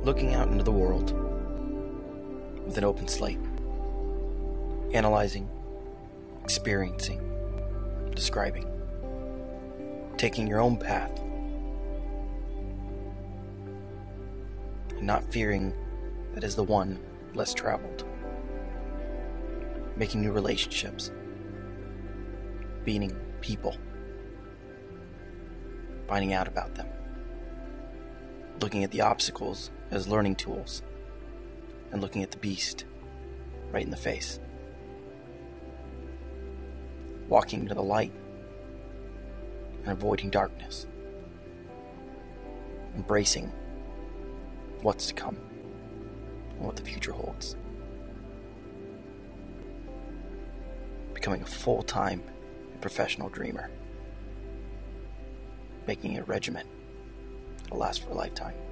looking out into the world with an open slate, analyzing, experiencing, describing, taking your own path, and not fearing that is the one less traveled, making new relationships, meeting people, finding out about them, looking at the obstacles as learning tools, and looking at the beast right in the face, walking into the light and avoiding darkness, embracing what's to come and what the future holds, becoming a full-time professional dreamer, making a regiment that'll last for a lifetime.